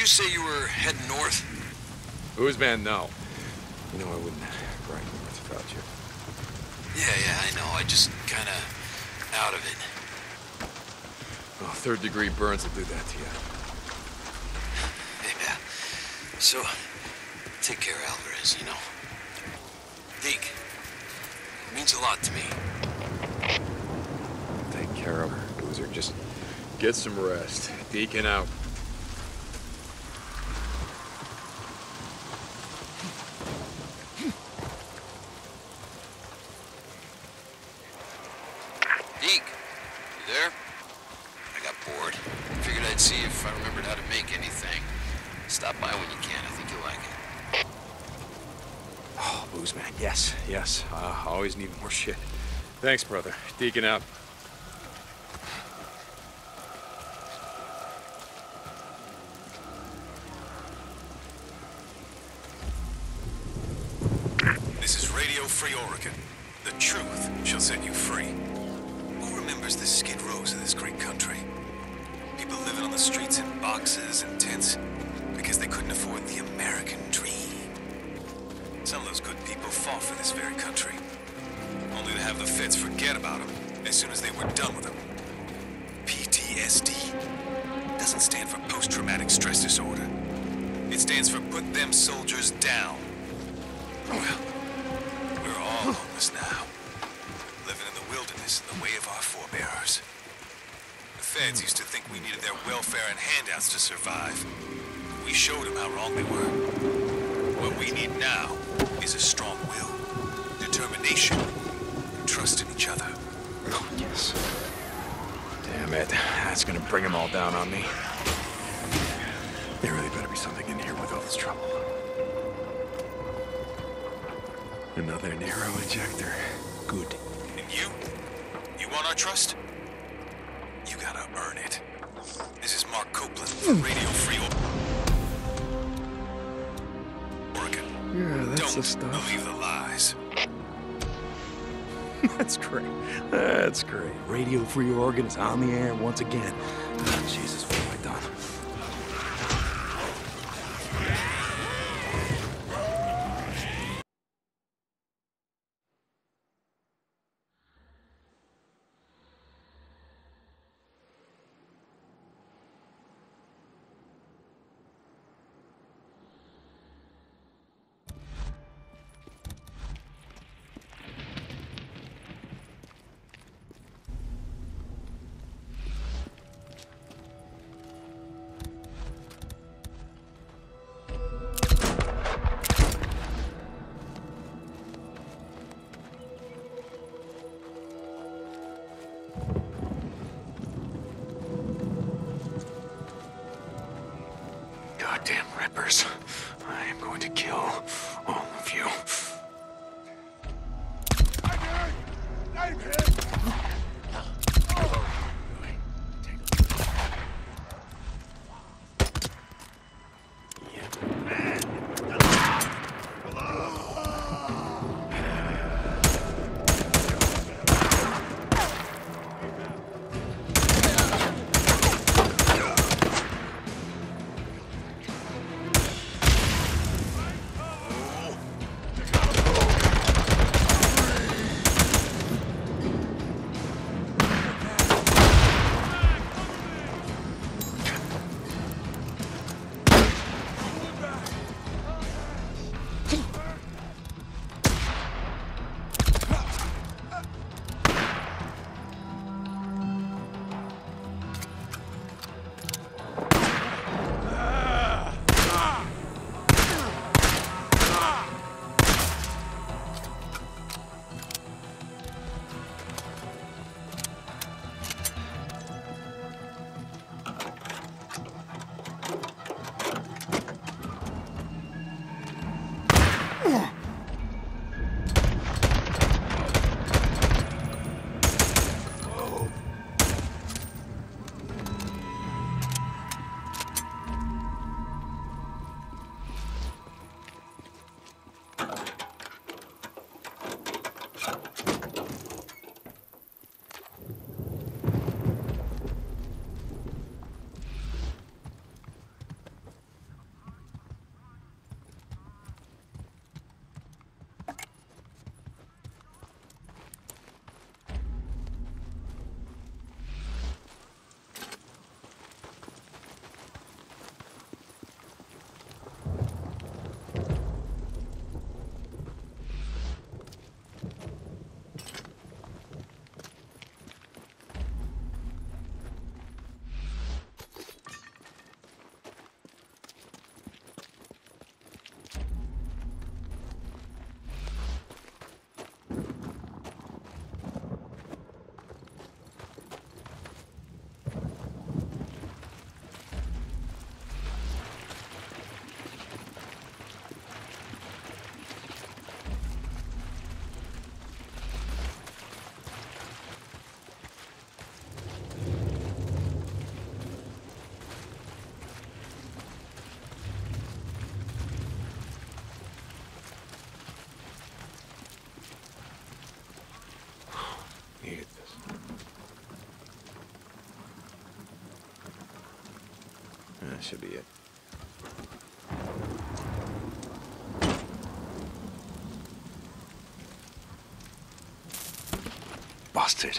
you say you were heading north? Whose man? No. You know I wouldn't ride north without you. Yeah, I know. I just kinda out of it. Well, third-degree burns will do that to you. Hey, pal. So, take care of Alvarez, you know. Deke, it means a lot to me. Take care of her, Boozer. Just get some rest. Deacon out. Deke, you there? I got bored. Figured I'd see if I remembered how to make anything. Stop by when you can. I think you'll like it. Oh, Booze man. Yes. I always need more shit. Thanks, brother. Deacon out. This is Radio Free Oregon. The truth shall set you free. Who remembers the skid rows of this great country? People living on the streets in boxes and tents because they couldn't afford the American dream. Some of those good people fought for this very country, only to have the feds forget about them as soon as they were done with them. PTSD doesn't stand for post-traumatic stress disorder. It stands for put them soldiers down. Well, we're all homeless now, living in the wilderness in the way of our forebears. The feds used to think we needed their welfare and handouts to survive. We showed them how wrong they were. What we need now is a strong will, determination, and trust in each other. Oh, yes. Damn it. That's gonna bring them all down on me. There really better be something in here with all this trouble. Another Nero injector. Good. And you? You want our trust? You gotta earn it. This is Mark Copeland from Radio Free Oregon. Yeah, that's the Don't stuff. believe the lies. That's great. That's great. Radio Free Oregon is on the air once again. Oh, Jesus, what have I done? Goddamn rippers. I am going to kill all of you. I'm hit! should be it. Busted.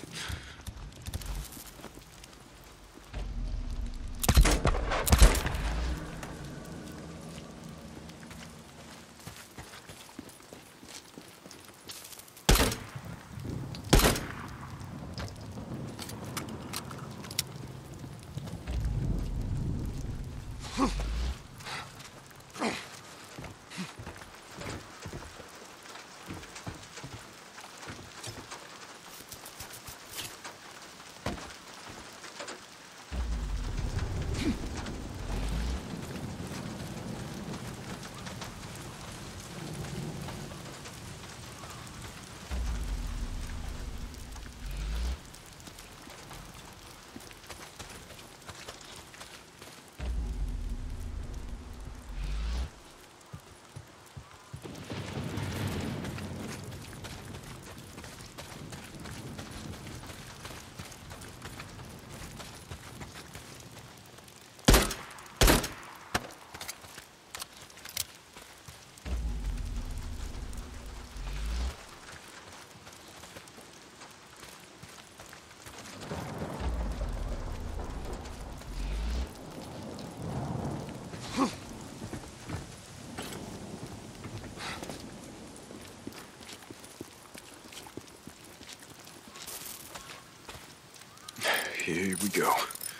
Here we go.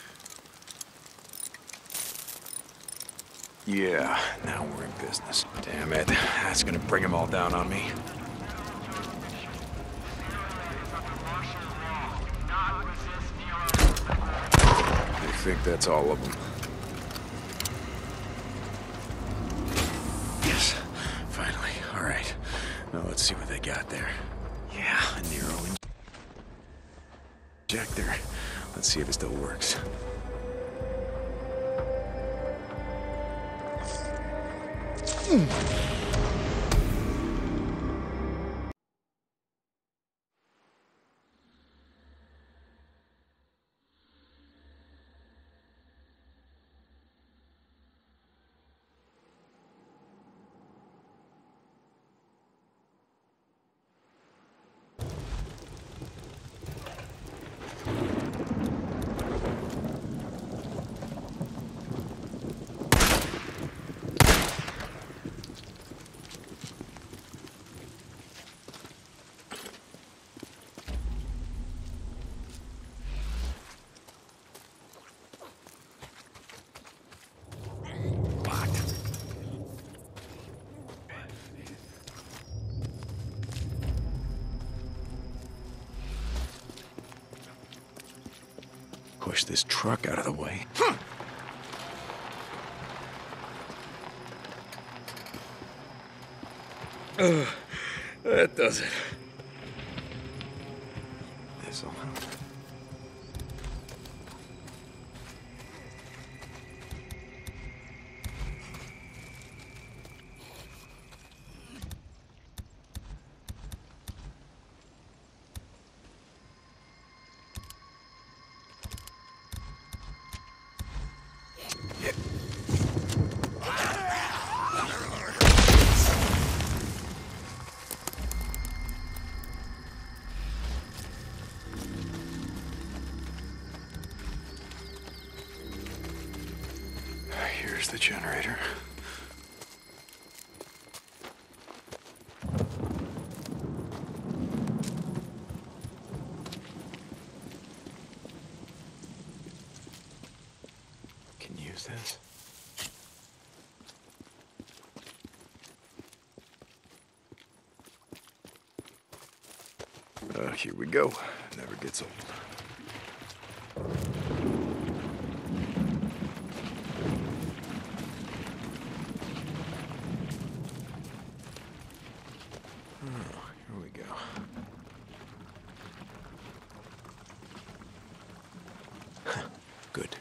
Yeah, now we're in business. Damn it, that's gonna bring them all down on me. I think that's all of them. Yes, finally. All right. Now let's see what they got there. Yeah, a Nero Injector. Let's see if it still works. Push this truck out of the way. That does it. This'll help. Here's the generator. Can use this. Here we go. Never gets old. Here we go. Good.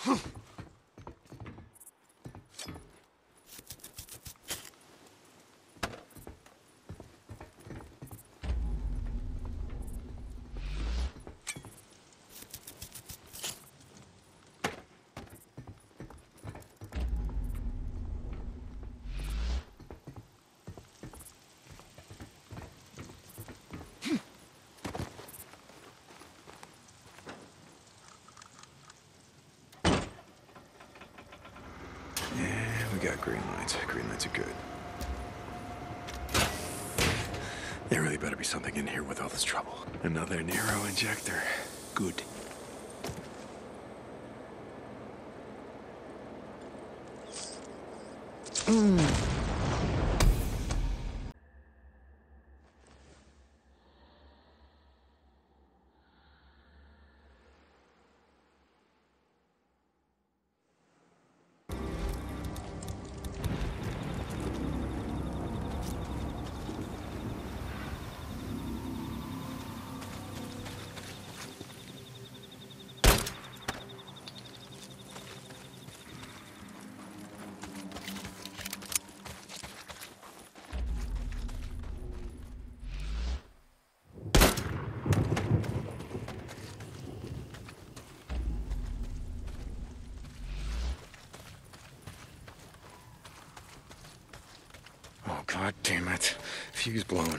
We got green lights. Green lights are good. There really better be something in here with all this trouble. Another Nero injector. Good. Oh, God damn it. Fuse blown.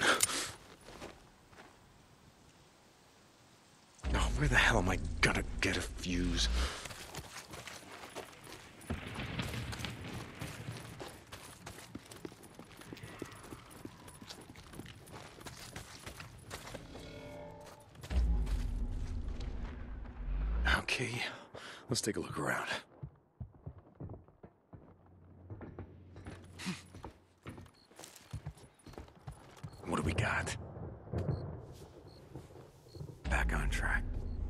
Oh, where the hell am I gonna get a fuse? Okay, let's take a look around. What do we got? Back on track.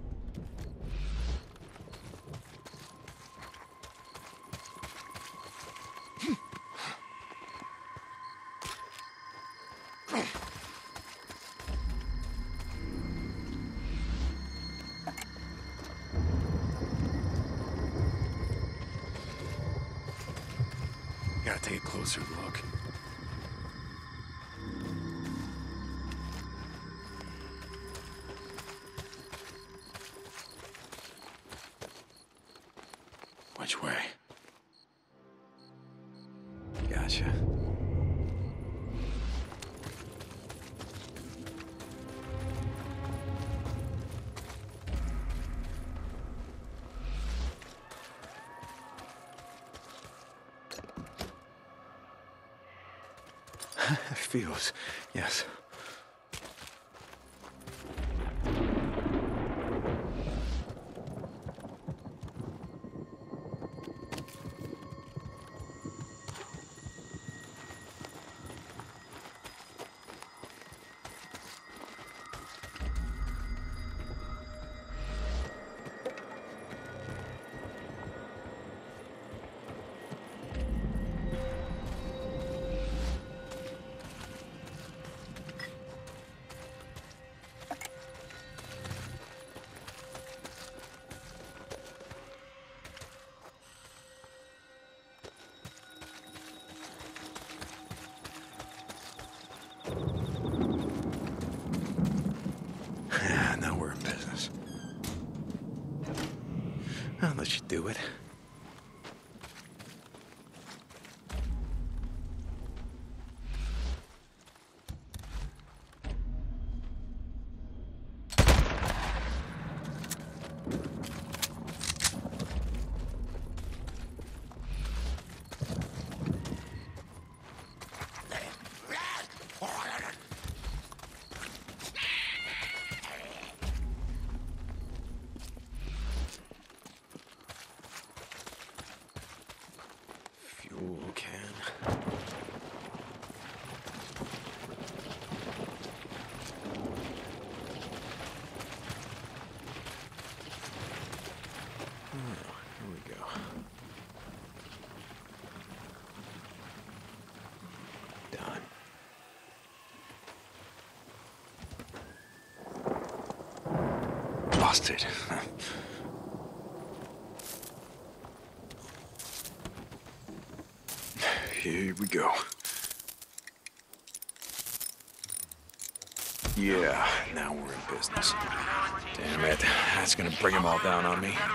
Gotta take a closer look. Which way? Gotcha. Feels, yes. Now we're in business. I'll let you do it. Fuel can. Here we go. Done. Busted. Here we go. Yeah, now we're in business. Damn it, that's gonna bring them all down on me.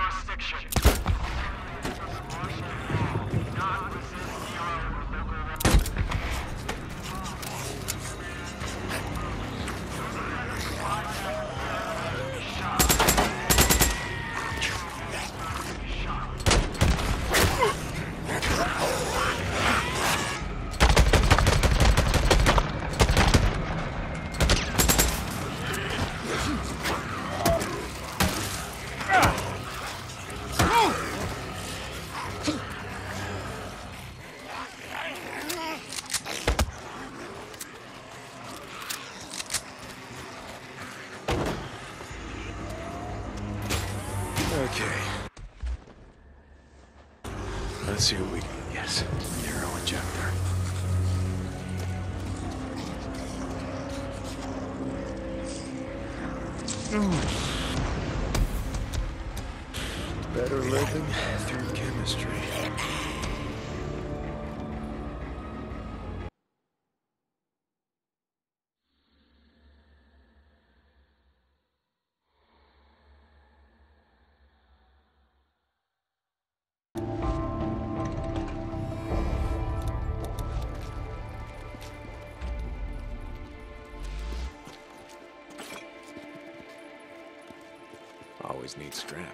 Okay. Let's see what we can get. Nero Injector. Better living through chemistry. Always need strap.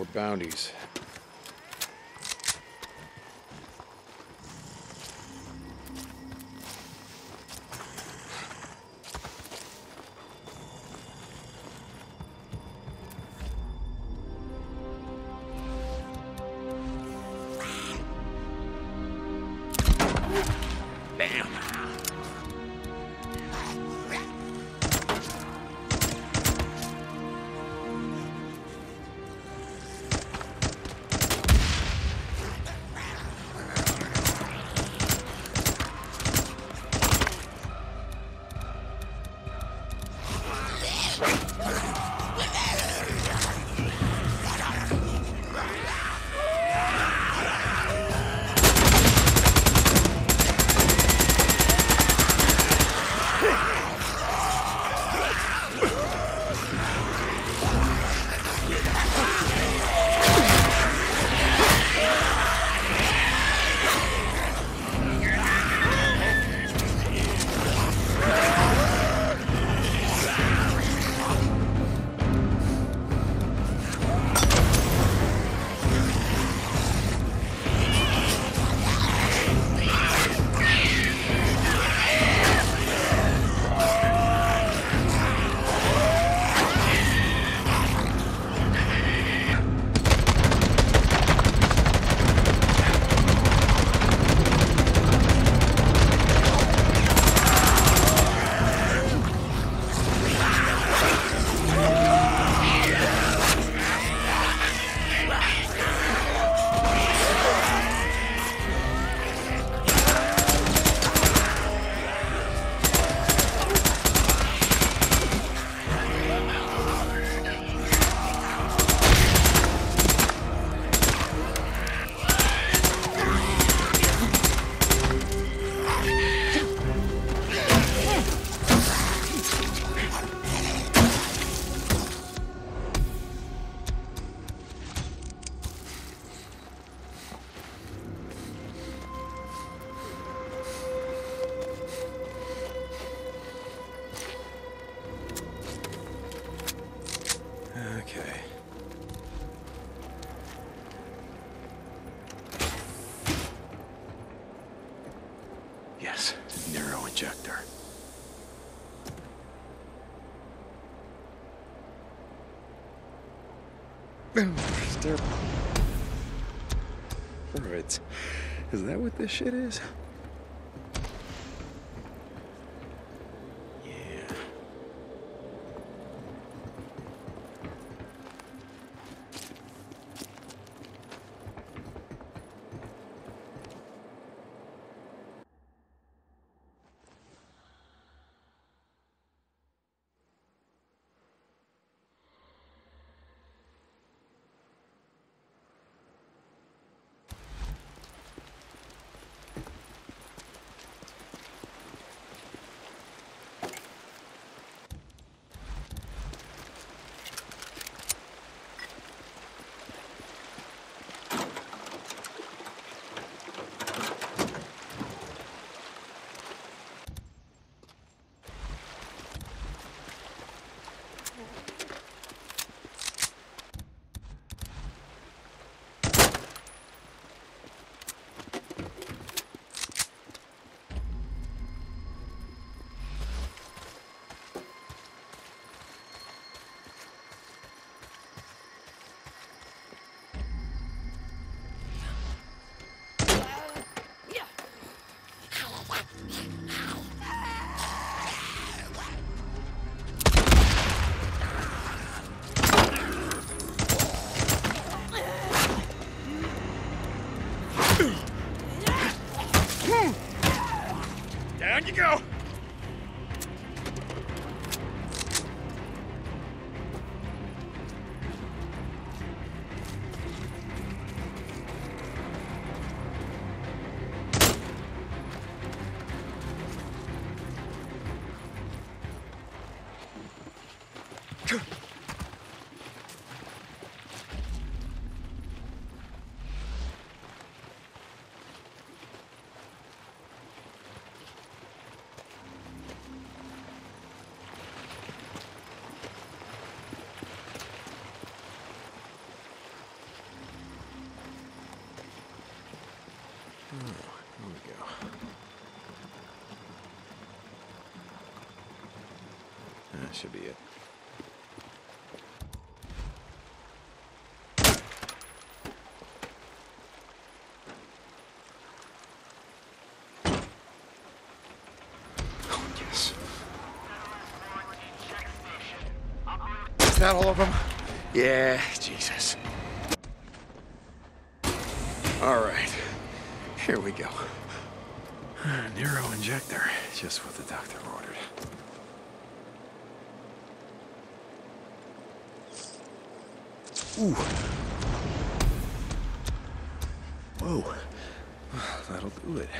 bounties. Damn. Okay. Yes, Nero Injector. Alright. Is that what this shit is? Yeah. Down you go! Here we go. That should be it. Oh, yes. Is that all of them? Yeah, Jesus. All right. Here we go. Nero Injector, just what the doctor ordered. Ooh. Whoa. That'll do it.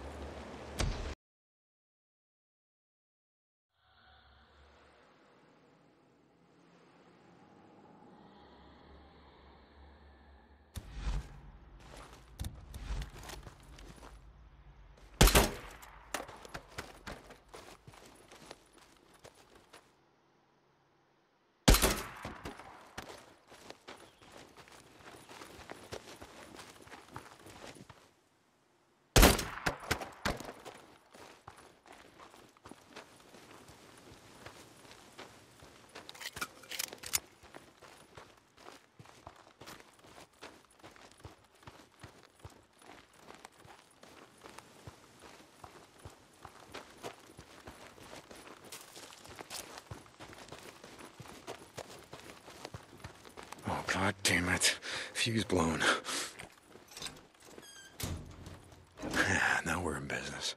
Oh, God damn it. Fuse blown. Now we're in business.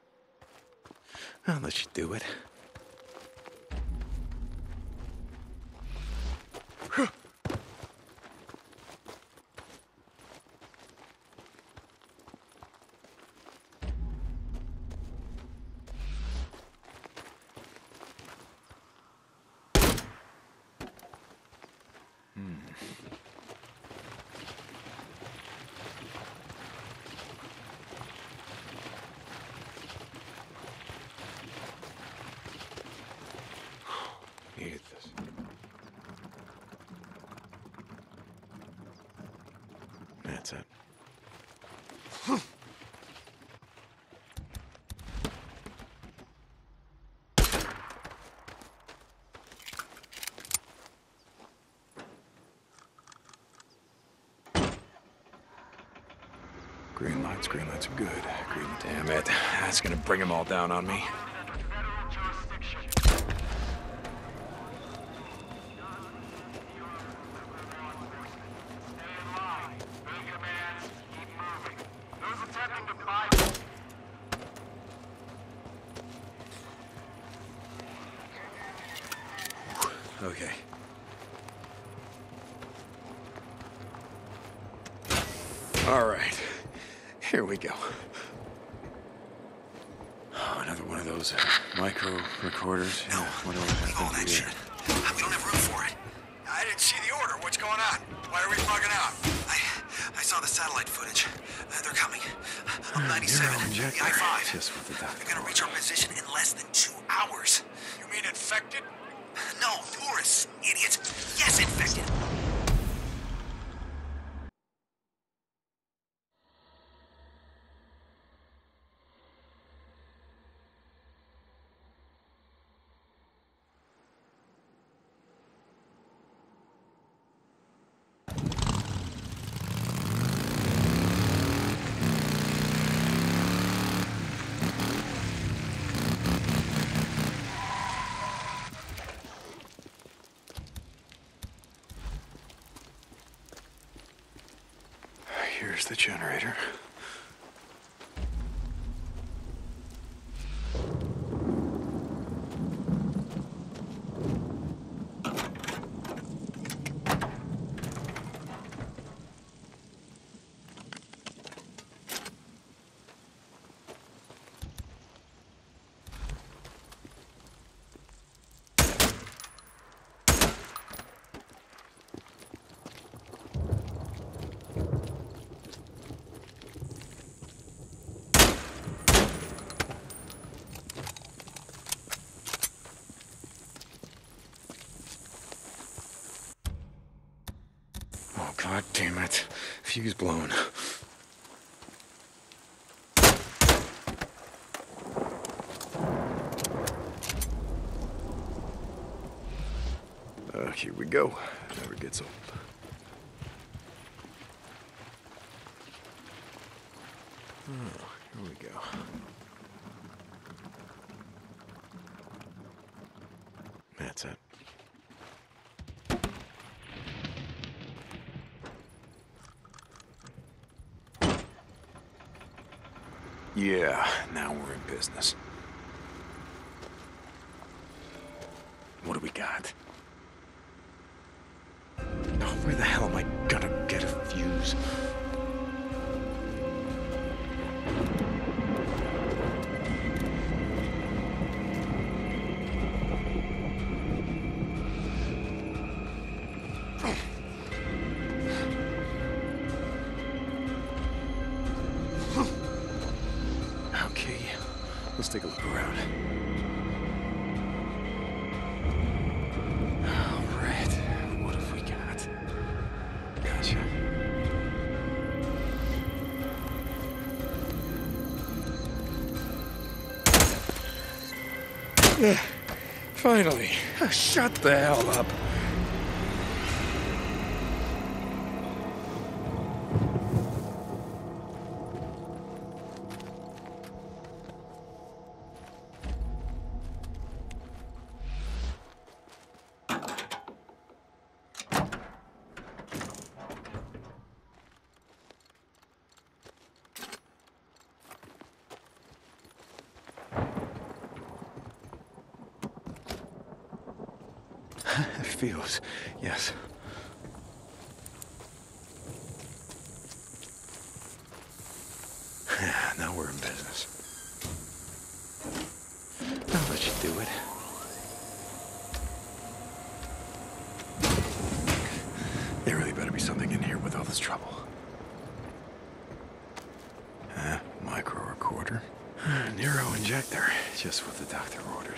I'll let you do it. Needed this. That's it. Green lights are good. Green, damn it. That's gonna bring them all down on me. Okay. All right. Here we go. Oh, another one of those micro recorders. No, Whatever leave all that shit. We don't have room for it. I didn't see the order. What's going on? Why are we bugging out? I saw the satellite footage. They're coming. I'm 97. Nero Injector, The I-5. just what the doctor They're gonna reach our position in less than 2 hours. You mean infected? No, tourists, idiots. Yes, infected. Here's the generator. Oh, God damn it. Fuse blown. Here we go. Never gets old. Oh, here we go. That's it. Yeah, now we're in business. What do we got? Oh, where the hell am I gonna get a fuse? Okay, let's take a look around. Finally. Shut the hell up. Feels, yes. Now we're in business. I'll let you do it. There really better be something in here with all this trouble. Micro recorder. Nero Injector, just what the doctor ordered.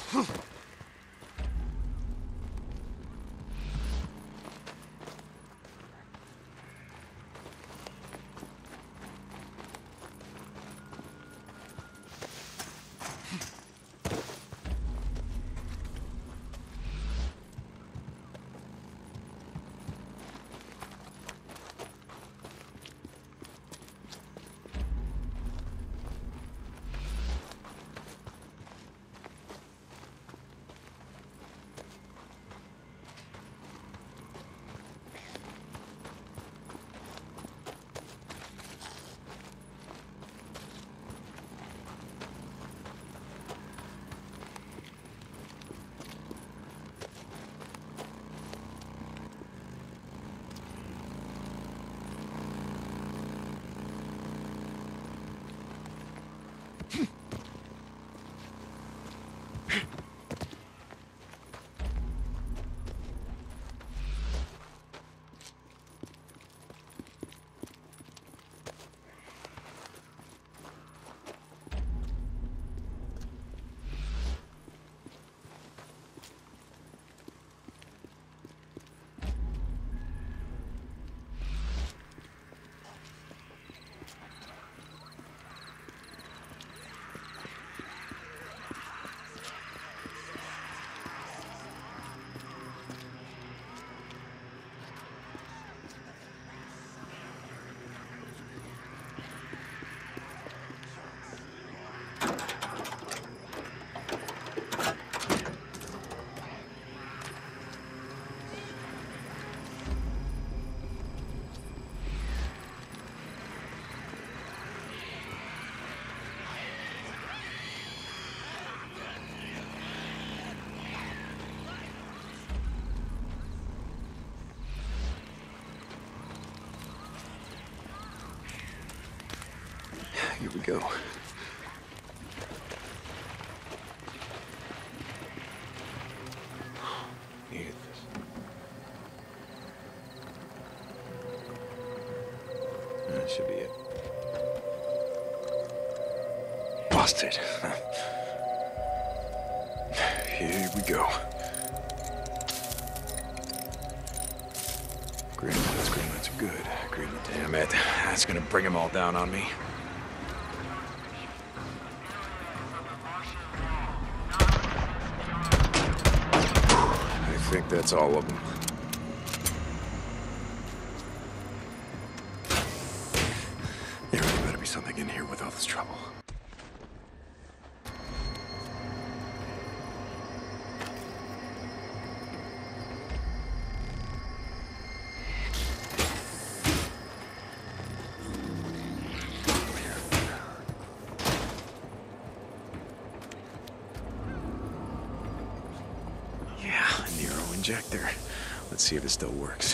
Here we go. Needed this. That should be it. Busted. Here we go. Green lights are good. Green, damn it. That's gonna bring them all down on me. I think that's all of them. There really better be something in here with all this trouble. Nero Injector. Let's see if it still works.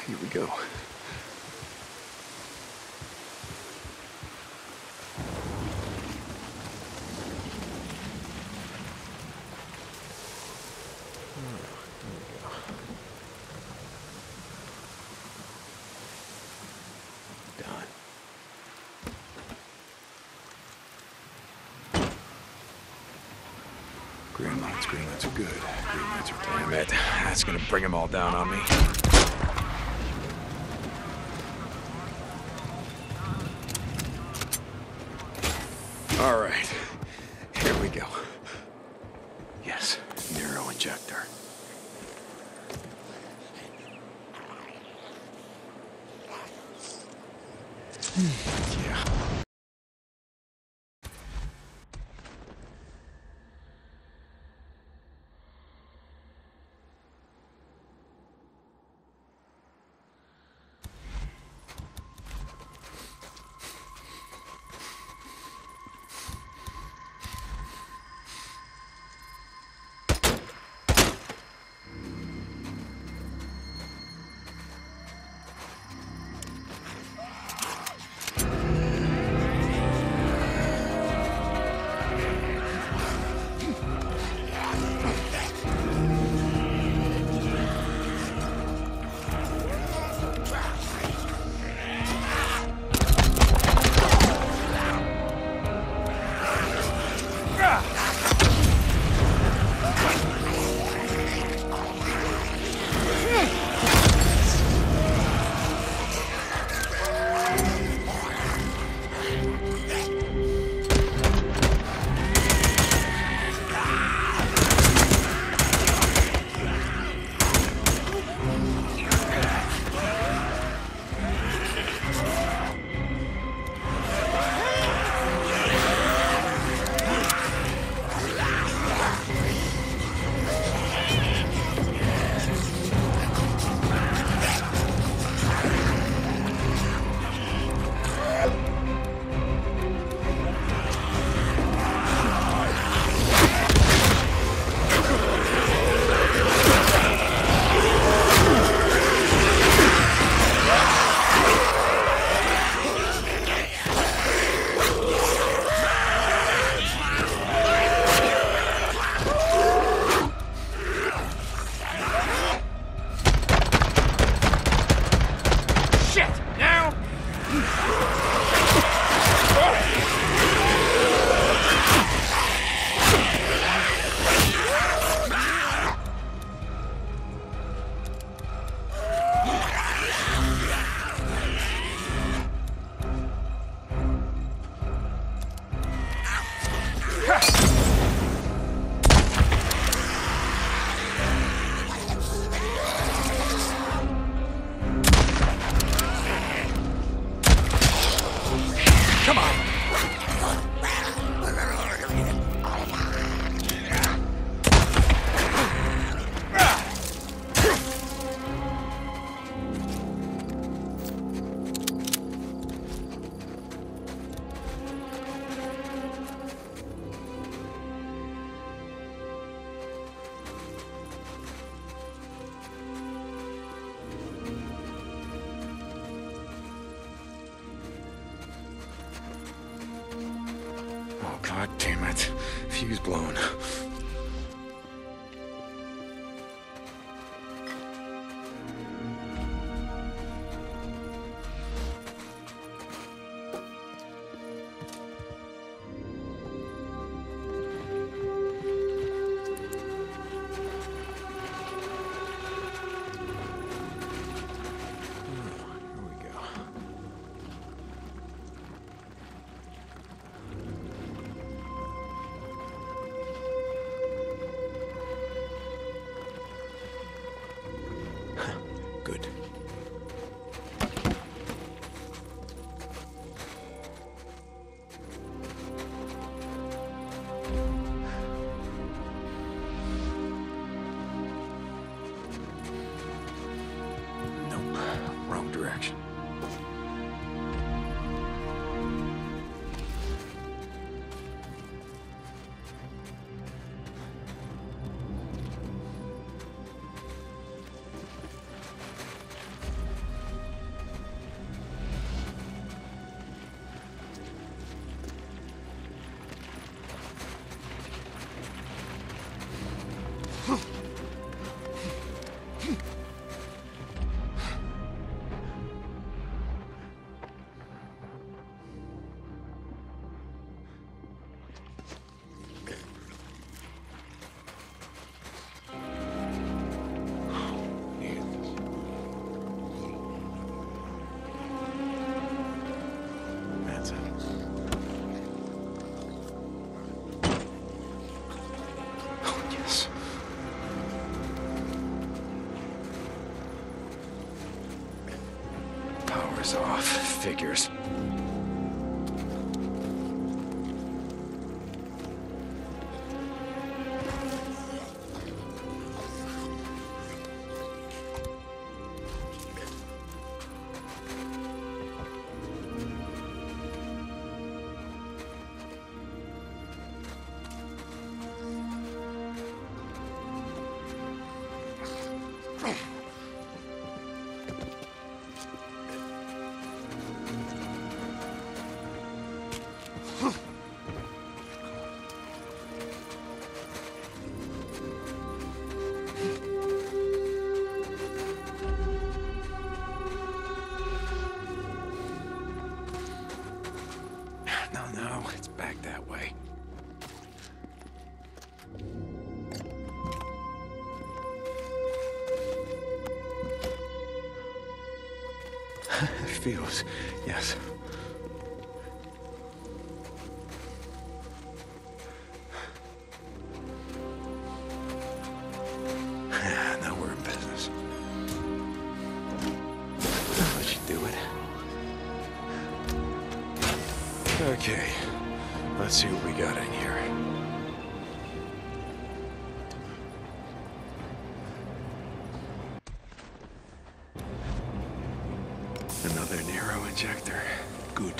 Here we go. Green lights are good. Green lights are damn it. That's gonna bring them all down on me. All right, here we go. Yes, Nero Injector. Yeah. God damn it. Fuse blown. figures. No, it's back that way. It feels, yes. Now we're in business. I'll let you do it. Okay, let's see what we got in here. Another Nero injector. Good.